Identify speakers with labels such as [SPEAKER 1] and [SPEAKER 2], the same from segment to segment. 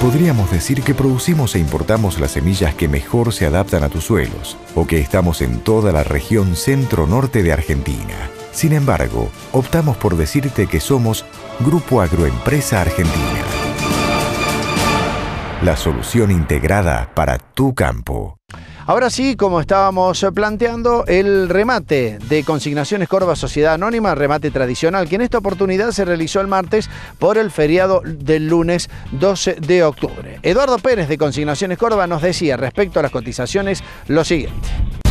[SPEAKER 1] Podríamos decir que producimos e importamos las semillas que mejor se adaptan a tus suelos, o que estamos en toda la región centro-norte de Argentina. Sin embargo, optamos por decirte que somos Grupo Agroempresa Argentina. La solución integrada para tu campo.
[SPEAKER 2] Ahora sí, como estábamos planteando, el remate de Consignaciones Córdoba Sociedad Anónima, remate tradicional, que en esta oportunidad se realizó el martes por el feriado del lunes 12 de octubre. Eduardo Pérez de Consignaciones Córdoba nos decía respecto a las cotizaciones lo siguiente.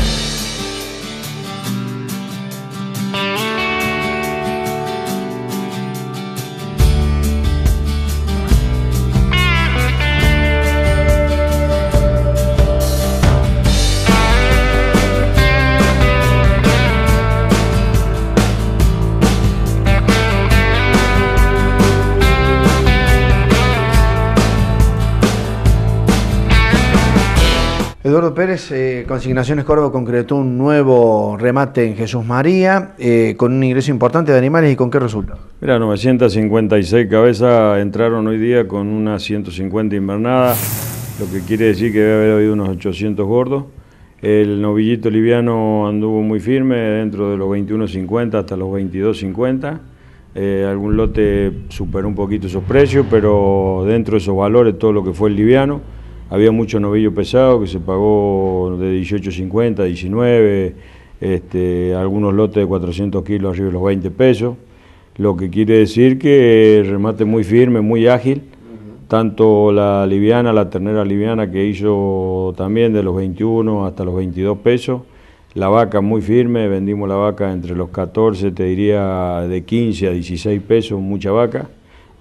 [SPEAKER 2] Eduardo Pérez, Consignaciones Córdoba concretó un nuevo remate en Jesús María, con un ingreso importante de animales, ¿y con qué resulta?
[SPEAKER 3] Mira, 956 cabezas entraron hoy día con unas 150 invernadas, lo que quiere decir que debe haber habido unos 800 gordos. El novillito liviano anduvo muy firme, dentro de los 21.50 hasta los 22.50. Algún lote superó un poquito esos precios, pero dentro de esos valores todo lo que fue el liviano. Había mucho novillo pesado que se pagó de 18.50, 19, algunos lotes de 400 kilos arriba de los 20 pesos, lo que quiere decir que remate muy firme, muy ágil, tanto la liviana, la ternera liviana que hizo también de los 21 hasta los 22 pesos, la vaca muy firme, vendimos la vaca entre los 14, te diría de 15 a 16 pesos, mucha vaca.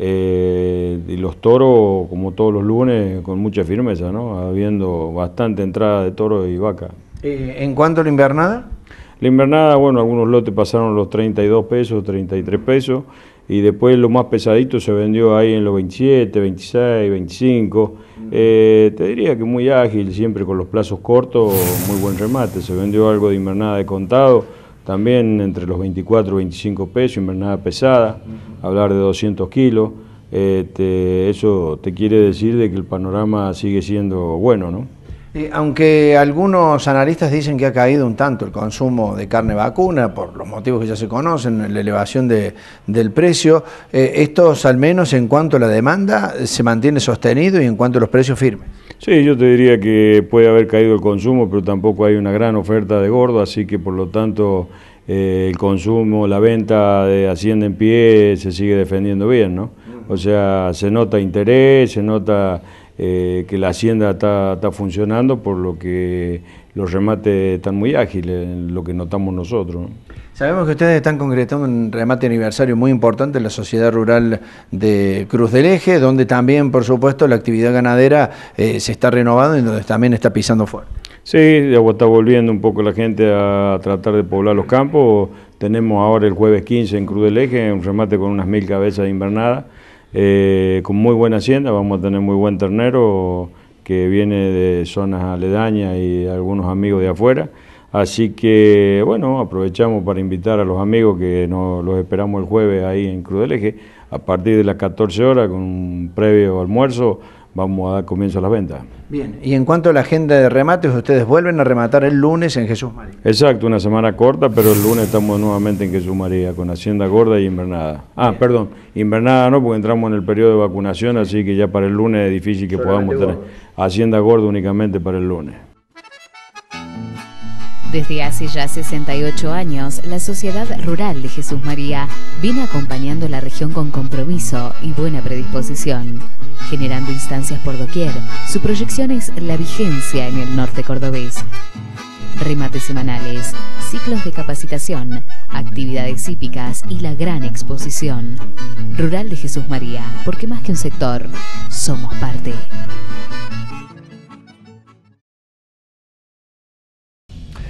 [SPEAKER 3] Y los toros, como todos los lunes, con mucha firmeza, ¿no? Habiendo bastante entrada de toros y vaca.
[SPEAKER 2] ¿En cuánto la invernada?
[SPEAKER 3] La invernada, bueno, algunos lotes pasaron los 32 pesos, 33 pesos, y después lo más pesadito se vendió ahí en los 27, 26, 25. Te diría que muy ágil, siempre con los plazos cortos, muy buen remate. Se vendió algo de invernada de contado, también entre los 24 y 25 pesos, invernada pesada, hablar de 200 kilos. Eso te quiere decir de que el panorama sigue siendo bueno, ¿no?
[SPEAKER 2] Aunque algunos analistas dicen que ha caído un tanto el consumo de carne vacuna, por los motivos que ya se conocen, la elevación del precio, estos al menos en cuanto a la demanda se mantiene sostenido y en cuanto a los precios firmes.
[SPEAKER 3] Sí, yo te diría que puede haber caído el consumo, pero tampoco hay una gran oferta de gordo, así que por lo tanto el consumo, la venta de Hacienda en pie se sigue defendiendo bien, ¿no? O sea, se nota interés, se nota que la hacienda está funcionando, por lo que los remates están muy ágiles, lo que notamos nosotros, ¿no?
[SPEAKER 2] Sabemos que ustedes están concretando un remate aniversario muy importante en la Sociedad Rural de Cruz del Eje, donde también, por supuesto, la actividad ganadera se está renovando y donde también está pisando fuerte.
[SPEAKER 3] Sí, está volviendo un poco la gente a tratar de poblar los campos. Tenemos ahora el jueves 15 en Cruz del Eje, un remate con unas 1000 cabezas de invernada, con muy buena hacienda. Vamos a tener muy buen ternero que viene de zonas aledañas y algunos amigos de afuera. Así que, bueno, aprovechamos para invitar a los amigos que los esperamos el jueves ahí en Cruz del Eje. A partir de las 14 horas, con un previo almuerzo, vamos a dar comienzo a las ventas.
[SPEAKER 2] Bien, y en cuanto a la agenda de remates, ustedes vuelven a rematar el lunes en Jesús María.
[SPEAKER 3] Exacto, una semana corta, pero el lunes estamos nuevamente en Jesús María, con hacienda gorda y invernada. Perdón, invernada no, porque entramos en el periodo de vacunación, así que ya para el lunes es difícil que podamos tener hacienda gorda únicamente para el lunes.
[SPEAKER 4] Desde hace ya 68 años, la Sociedad Rural de Jesús María viene acompañando la región con compromiso y buena predisposición, generando instancias por doquier. Su proyección es la vigencia en el norte cordobés. Remates semanales, ciclos de capacitación, actividades hípicas y la gran exposición. Rural de Jesús María, porque más que un sector, somos parte.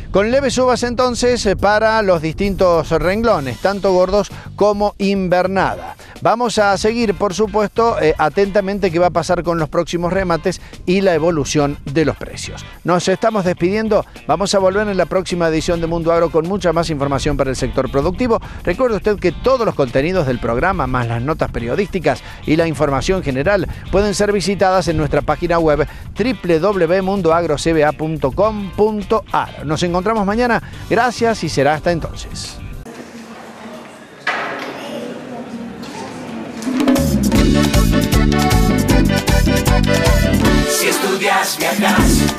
[SPEAKER 2] Con leves subas entonces para los distintos renglones, tanto gordos como invernada. Vamos a seguir, por supuesto, atentamente qué va a pasar con los próximos remates y la evolución de los precios. Nos estamos despidiendo. Vamos a volver en la próxima edición de Mundo Agro con mucha más información para el sector productivo. Recuerde usted que todos los contenidos del programa, más las notas periodísticas y la información general, pueden ser visitadas en nuestra página web www.mundoagrocba.com.ar. Nos encontramos mañana. Gracias y será hasta entonces.
[SPEAKER 5] Si estudias, viajas